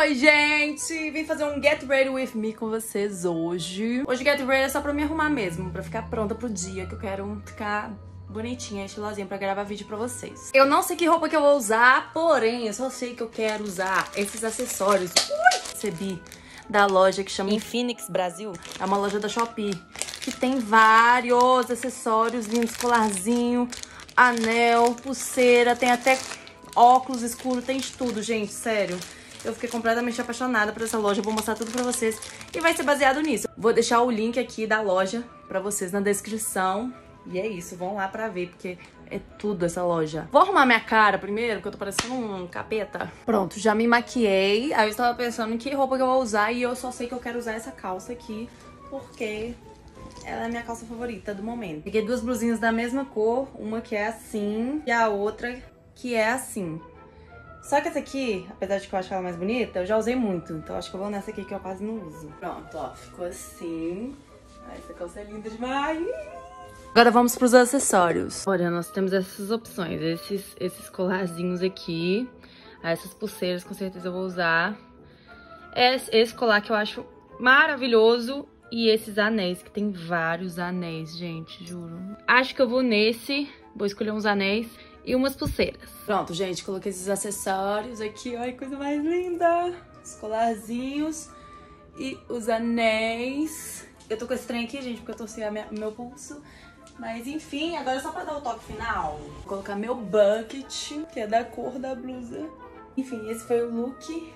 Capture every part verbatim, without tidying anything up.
Oi, gente! Vim fazer um Get Ready With Me com vocês hoje. Hoje Get Ready é só pra me arrumar mesmo, pra ficar pronta pro dia, que eu quero ficar bonitinha, estilosinha pra gravar vídeo pra vocês. Eu não sei que roupa que eu vou usar, porém, eu só sei que eu quero usar esses acessórios. Ui! Recebi da loja que chama Infinix Brasil. É uma loja da Shopee, que tem vários acessórios lindos, colarzinho, anel, pulseira, tem até óculos escuros, tem de tudo, gente, sério. Eu fiquei completamente apaixonada por essa loja, eu vou mostrar tudo pra vocês e vai ser baseado nisso. Vou deixar o link aqui da loja pra vocês na descrição. E é isso, vão lá pra ver, porque é tudo essa loja. Vou arrumar minha cara primeiro, porque eu tô parecendo um capeta. Pronto, já me maquiei. Aí eu estava pensando em que roupa que eu vou usar e eu só sei que eu quero usar essa calça aqui, porque ela é a minha calça favorita do momento. Peguei duas blusinhas da mesma cor, uma que é assim e a outra que é assim. Só que essa aqui, apesar de que eu acho ela mais bonita, eu já usei muito. Então acho que eu vou nessa aqui que eu quase não uso. Pronto, ó, ficou assim. Ai, essa calça é linda demais. Agora vamos pros acessórios. Olha, nós temos essas opções. Esses, esses colarzinhos aqui. Essas pulseiras com certeza eu vou usar. Esse, esse colar que eu acho maravilhoso. E esses anéis, que tem vários anéis, gente, juro. Acho que eu vou nesse. Vou escolher uns anéis e umas pulseiras. Pronto, gente, coloquei esses acessórios aqui. Olha que coisa mais linda. Os colarzinhos e os anéis. Eu tô com esse trem aqui, gente, porque eu tô sem o meu pulso. Mas enfim, agora é só pra dar o toque final. Vou colocar meu bucket, que é da cor da blusa. Enfim, esse foi o look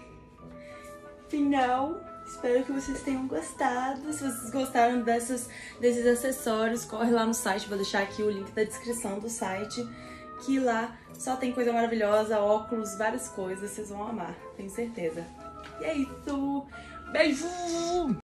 final. Espero que vocês tenham gostado. Se vocês gostaram dessas, desses acessórios, corre lá no site. Vou deixar aqui o link da descrição do site. Que lá só tem coisa maravilhosa, óculos, várias coisas. Vocês vão amar, tenho certeza. E é isso. Beijo!